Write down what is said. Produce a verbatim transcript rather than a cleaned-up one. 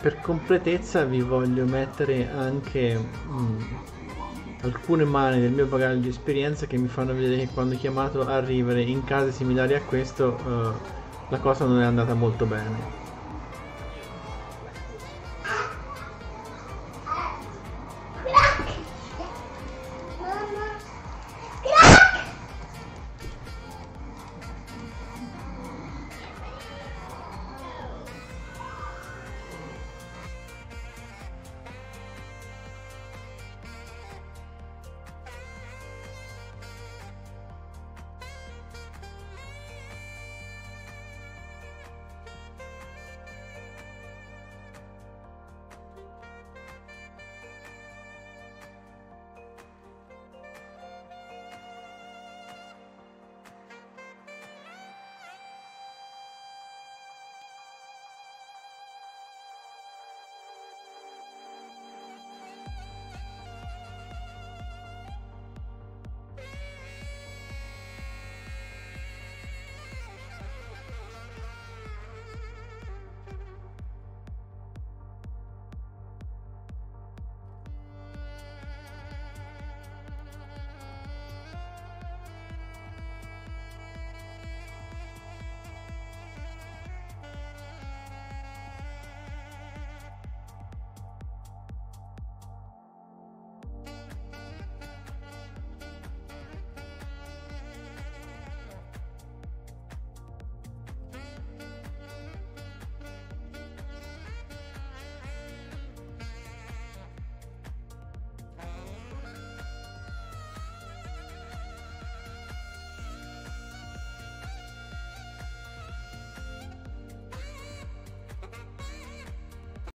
per completezza vi voglio mettere anche mh, alcune mani del mio bagaglio di esperienza che mi fanno vedere che quando ho chiamato a Rivere in casi similari a questo eh, la cosa non è andata molto bene.